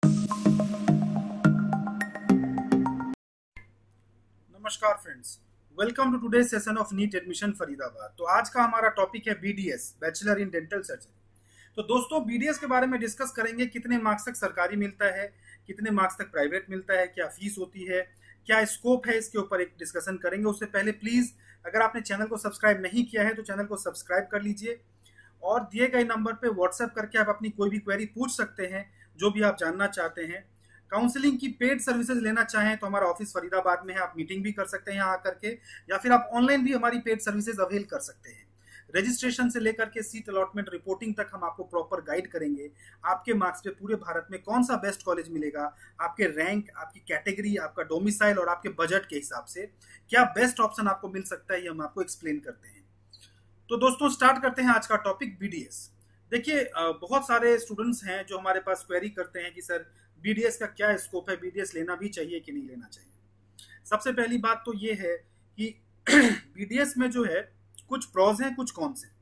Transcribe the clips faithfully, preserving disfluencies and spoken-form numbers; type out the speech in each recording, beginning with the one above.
नमस्कार friends, welcome to today session of NEET admission Faridabad. तो आज का हमारा टॉपिक है BDS, bachelor in dental surgery. तो दोस्तों, बीडीएस के बारे में डिस्कस करेंगे। कितने मार्क्स तक सरकारी मिलता है, कितने मार्क्स तक प्राइवेट मिलता है, क्या फीस होती है, क्या स्कोप है, इसके ऊपर एक डिस्कशन करेंगे। उससे पहले प्लीज अगर आपने चैनल को सब्सक्राइब नहीं किया है तो चैनल को सब्सक्राइब कर लीजिए और दिए गए नंबर पे व्हाट्सएप करके आप अपनी कोई भी क्वेरी पूछ सकते हैं, जो भी आप जानना चाहते हैं। काउंसलिंग की पेड सर्विसेज लेना चाहें तो हमारा ऑफिस फरीदाबाद में है, आप मीटिंग भी कर सकते हैं यहाँ आकर के, या फिर आप ऑनलाइन भी हमारी पेड सर्विसेज अवेल कर सकते हैं। रजिस्ट्रेशन से लेकर के सीट अलॉटमेंट रिपोर्टिंग तक हम आपको प्रॉपर गाइड करेंगे। आपके मार्क्स पे पूरे भारत में कौन सा बेस्ट कॉलेज मिलेगा, आपके रैंक, आपकी कैटेगरी, आपका डोमिसाइल और आपके बजट के हिसाब से क्या बेस्ट ऑप्शन आपको मिल सकता है, ये हम आपको एक्सप्लेन करते हैं। तो दोस्तों, स्टार्ट करते हैं आज का टॉपिक बीडीएस। देखिए, बहुत सारे स्टूडेंट्स हैं जो हमारे पास क्वेरी करते हैं कि सर बीडीएस का क्या स्कोप है, बीडीएस लेना भी चाहिए कि नहीं लेना चाहिए। सबसे पहली बात तो ये है कि बीडीएस में जो है कुछ प्रोज हैं, कुछ कॉन्स हैं।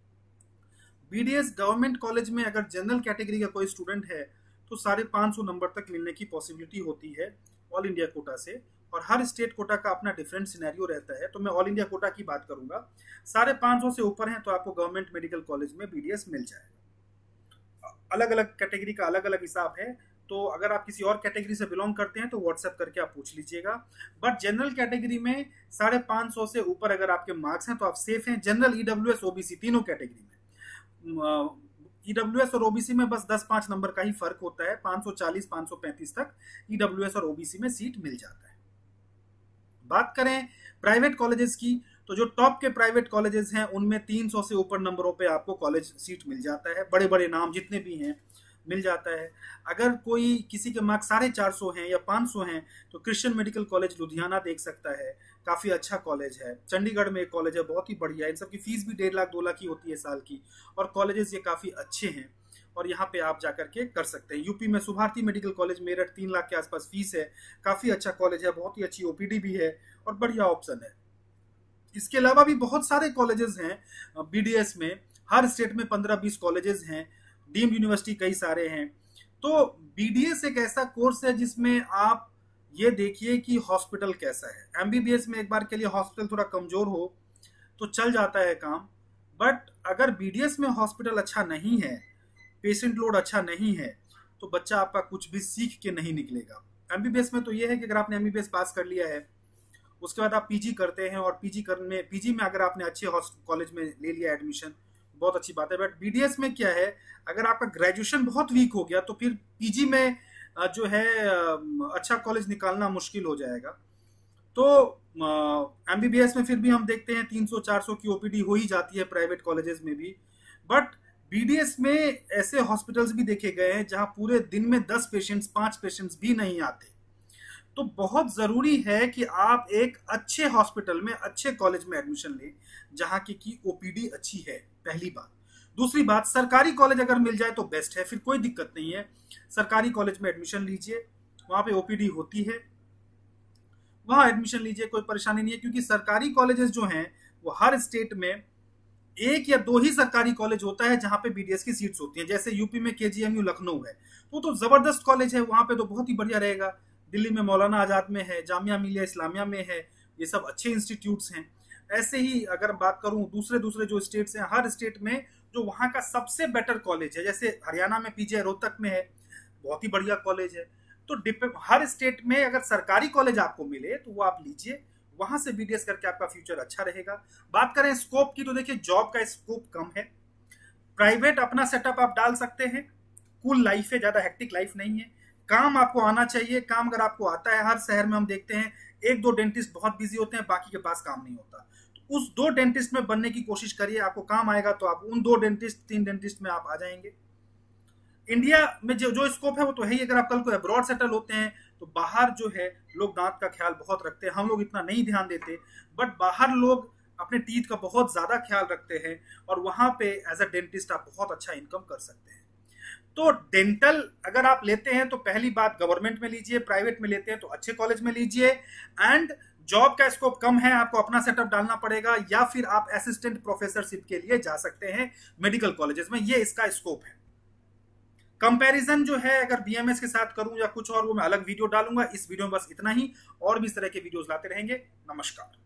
बीडीएस गवर्नमेंट कॉलेज में अगर जनरल कैटेगरी का कोई स्टूडेंट है तो साढ़े पाँच सौ नंबर तक मिलने की पॉसिबिलिटी होती है ऑल इंडिया कोटा से, और हर स्टेट कोटा का अपना डिफरेंट सिनेरियो रहता है। तो मैं ऑल इंडिया कोटा की बात करूंगा। साढ़े पाँच सौ से ऊपर है तो आपको गवर्नमेंट मेडिकल कॉलेज में बीडीएस मिल जाएगा। अलग अलग कैटेगरी का अलग अलग हिसाब है, तो अगर आप किसी और कैटेगरी से बिलोंग करते हैं तो व्हाट्सएप करके आप पूछ लीजिएगा। बट जनरल कैटेगरी में साढ़े पाँच सौ से ऊपर अगर आपके मार्क्स हैं तो आप सेफ हैं। जनरल, ईडब्ल्यूएस, ओबीसी तीनों कैटेगरी में, ईडब्ल्यूएस और ओबीसी में बस दस पाँच नंबर का ही फर्क होता है। पाँच सौ चालीस पाँच सौ पैंतीस तक ईडब्ल्यूएस और ओबीसी में सीट मिल जाता है। बात करें प्राइवेट कॉलेजेस की, तो जो टॉप के प्राइवेट कॉलेजेस हैं उनमें तीन सौ से ऊपर नंबरों पे आपको कॉलेज सीट मिल जाता है। बड़े बड़े नाम जितने भी हैं मिल जाता है। अगर कोई किसी के मार्क्स साढ़े चार सौ हैं या पाँच सौ हैं तो क्रिश्चियन मेडिकल कॉलेज लुधियाना देख सकता है, काफी अच्छा कॉलेज है। चंडीगढ़ में एक कॉलेज है, बहुत ही बढ़िया। इन सबकी फीस भी डेढ़ लाख दो लाख की होती है साल की, और कॉलेजेस ये काफी अच्छे हैं और यहाँ पे आप जाकर के कर सकते हैं। यूपी में सुभारती मेडिकल कॉलेज मेरठ, तीन लाख के आसपास फीस है, काफी अच्छा कॉलेज है, बहुत ही अच्छी ओपीडी भी है और बढ़िया ऑप्शन है। इसके अलावा भी बहुत सारे कॉलेजेस हैं बीडीएस में, हर स्टेट में पंद्रह बीस कॉलेजेस हैं, डीम्ड यूनिवर्सिटी कई सारे हैं। तो बीडीएस एक ऐसा कोर्स है जिसमें आप ये देखिए कि हॉस्पिटल कैसा है। एमबीबीएस में एक बार के लिए हॉस्पिटल थोड़ा कमजोर हो तो चल जाता है काम, बट अगर बीडीएस में हॉस्पिटल अच्छा नहीं है, पेशेंट लोड अच्छा नहीं है, तो बच्चा आपका कुछ भी सीख के नहीं निकलेगा। एमबीबीएस में तो ये है कि अगर आपने एमबीबीएस पास कर लिया है उसके बाद आप पीजी करते हैं, और पीजी करने पीजी में अगर आपने अच्छे कॉलेज में ले लिया एडमिशन, बहुत अच्छी बात है। बट बीडीएस में क्या है, अगर आपका ग्रेजुएशन बहुत वीक हो गया तो फिर पीजी में जो है अच्छा कॉलेज निकालना मुश्किल हो जाएगा। तो एमबीबीएस में फिर भी हम देखते हैं तीन सौ चार सौ की ओपीडी हो ही जाती है प्राइवेट कॉलेजेस में भी। बट बीडीएस में ऐसे हॉस्पिटल्स भी देखे गए हैं जहां पूरे दिन में दस पेशेंट्स, पांच पेशेंट्स भी नहीं आते। तो बहुत जरूरी है कि आप एक अच्छे हॉस्पिटल में, अच्छे कॉलेज में एडमिशन लें जहां की, की ओपीडी अच्छी है, पहली बात। दूसरी बात, सरकारी कॉलेज अगर मिल जाए तो बेस्ट है, फिर कोई दिक्कत नहीं है। सरकारी कॉलेज में एडमिशन लीजिए, वहां पे ओपीडी होती है, वहां एडमिशन लीजिए, कोई परेशानी नहीं है। क्योंकि सरकारी कॉलेजेस जो हैं वो हर स्टेट में एक या दो ही सरकारी कॉलेज होता है जहां पे बीडीएस की सीट्स होती हैं। जैसे यूपी में केजीएमयू लखनऊ है, तो तो जबरदस्त कॉलेज है, वहां पे तो बहुत ही बढ़िया रहेगा। दिल्ली में मौलाना आजाद में है, जामिया मिलिया इस्लामिया में है, ये सब अच्छे इंस्टीट्यूट्स हैं। ऐसे ही अगर बात करूं दूसरे दूसरे जो स्टेट्स हैं, हर स्टेट में जो वहां का सबसे बेटर कॉलेज है, जैसे हरियाणा में पीजे रोहतक में है, बहुत ही बढ़िया कॉलेज है। तो हर स्टेट में अगर सरकारी कॉलेज आपको मिले तो वो आप लीजिए, वहां से बीडीएस करके आपका फ्यूचर अच्छा रहेगा। बात करें स्कोप की, तो देखिए जॉब का स्कोप कम है। प्राइवेट अपना सेटअप आप डाल सकते हैं, कूल लाइफ है, ज्यादा हेक्टिक लाइफ नहीं है। काम आपको आना चाहिए, काम अगर आपको आता है, हर शहर में हम देखते हैं एक दो डेंटिस्ट बहुत बिजी होते हैं, बाकी के पास काम नहीं होता। तो उस दो डेंटिस्ट में बनने की कोशिश करिए, आपको काम आएगा तो आप उन दो डेंटिस्ट, तीन डेंटिस्ट में आप आ जाएंगे। इंडिया में जो जो स्कोप है वो तो है ही। अगर आप कल को अब्रॉड सेटल होते हैं तो बाहर जो है लोग दांत का ख्याल बहुत रखते हैं, हम लोग इतना नहीं ध्यान देते, बट बाहर लोग अपने टीथ का बहुत ज्यादा ख्याल रखते हैं, और वहां पे एज अ डेंटिस्ट आप बहुत अच्छा इनकम कर सकते हैं। तो डेंटल अगर आप लेते हैं तो पहली बात गवर्नमेंट में लीजिए, प्राइवेट में लेते हैं तो अच्छे कॉलेज में लीजिए। एंड जॉब का स्कोप कम है, आपको अपना सेटअप डालना पड़ेगा, या फिर आप असिस्टेंट प्रोफेसरशिप के लिए जा सकते हैं मेडिकल कॉलेजेस में, ये इसका स्कोप है। कंपैरिजन जो है अगर बीएमएस के साथ करूं या कुछ और, वो मैं अलग वीडियो डालूंगा। इस वीडियो में बस इतना ही, और भी इस तरह के वीडियोस लाते रहेंगे। नमस्कार।